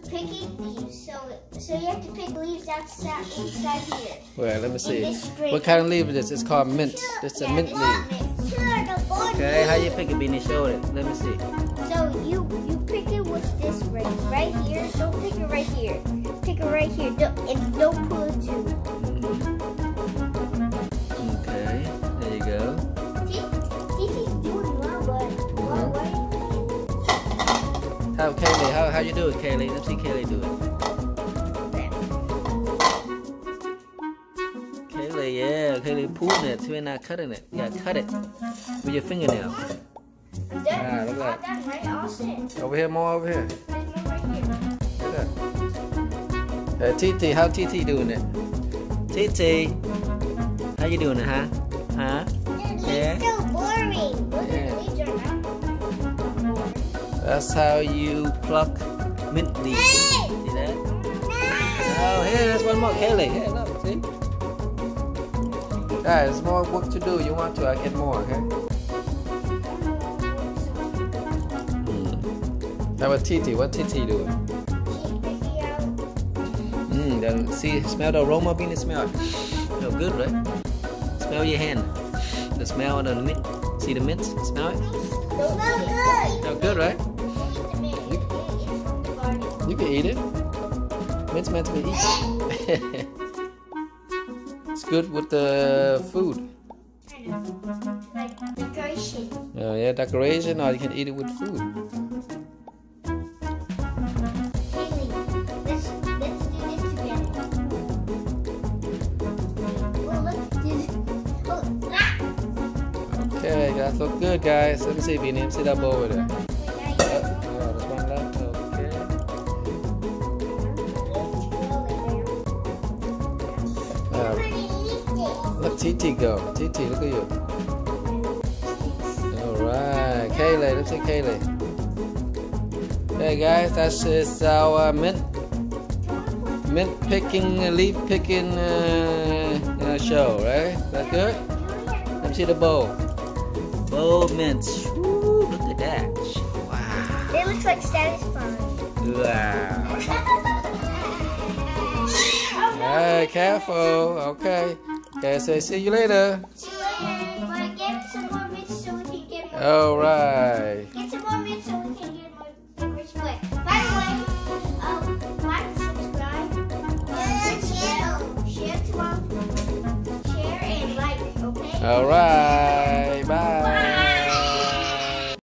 picking leaves. So you have to pick leaves outside inside here. Well, let me see. What kind of leaf is this? It's called mint. It's a mint leaf. Okay, how you pick it, Beanie? Show it. Let me see. So you pick it with this right here. Don't pick it right here. Pick it right here. And don't pull it too. Okay, there you go. He's doing well, but How you do it, Kaylee? Let's see Kaylee do it. Kaylee, yeah, Kaylee pulling it. We're not cutting it. You gotta cut it with your fingernail. look at that. Right, Austin. Over here, more over here. There's one right here. Look at that. TT, how TT doing it? TT, how you doing it, huh? Huh? Yeah. It's so boring. Yeah. Leaves are not boring. That's how you pluck mint leaves. Hey! See that? No. Oh, here, there's one more. Kaylee, here, look, see? Guys, there's more work to do. You want to, I get more, okay? How about TT? What TT doing? See, smell the aroma, Beanie, smell it. Smell good, right? Smell your hand. The smell of the mint. See the mint? Smell it? Smell good, right? You can eat it. Mint's meant to be eaten. It's good with the food. Like decoration. Oh yeah, decoration, or you can eat it with food. Let's do this together. Well, let's do this. Okay, that look good, guys. Let me see, Beanie. See that bowl over there. Oh, there's one left. Okay. Look, TT go. TT, look at you. Alright. Kaylee, let's see Kaylee. Okay, guys, that's just our mint picking, leaf picking show, right? That's good? Let me see the bowl. Bowl mints. Woo, look at that. Wow. It looks like satisfying. Wow. Alright, careful. Okay. Okay, so see you later. See you later. But get some more mints so we can get more. Alright. Get some more mints so we can get more decoration. But by the way, like, subscribe, share and like, okay? Alright.